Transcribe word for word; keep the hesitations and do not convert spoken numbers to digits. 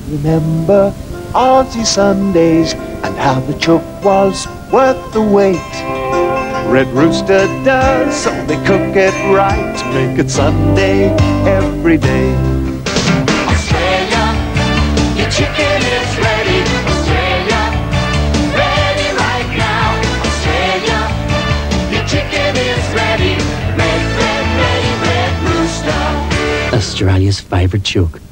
remember Aussie Sundays and how the chook was worth the wait. Red Rooster does, so they cook it right to make it Sunday every day. Australia, your chicken is ready. Australia, ready right now. Australia, your chicken is ready. Red, red, ready, Red Rooster. Australia's favourite chook.